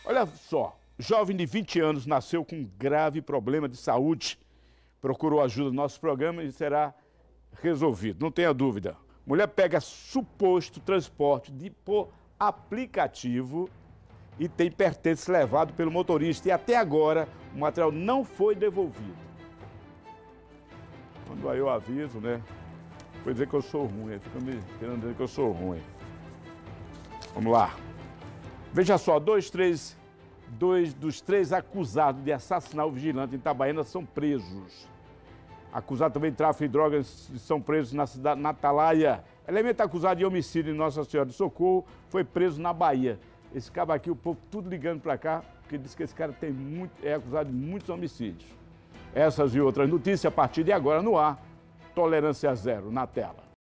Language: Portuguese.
Olha só, jovem de 20 anos nasceu com um grave problema de saúde. Procurou ajuda no nosso programa e será resolvido, não tenha dúvida. Mulher pega suposto transporte por aplicativo e tem pertences levado pelo motorista. E até agora o material não foi devolvido. Quando aí eu aviso, né? Foi dizer que eu sou ruim, fica me querendo dizer que eu sou ruim. Vamos lá. Veja só, dois dos três acusados de assassinar o vigilante em Itabaiana são presos. Acusados também de tráfico de drogas são presos na cidade de Atalaia. Elemento acusado de homicídio em Nossa Senhora do Socorro foi preso na Bahia. Esse cabo aqui, o povo tudo ligando para cá, porque diz que esse cara é acusado de muitos homicídios. Essas e outras notícias a partir de agora no ar. Tolerância zero na tela.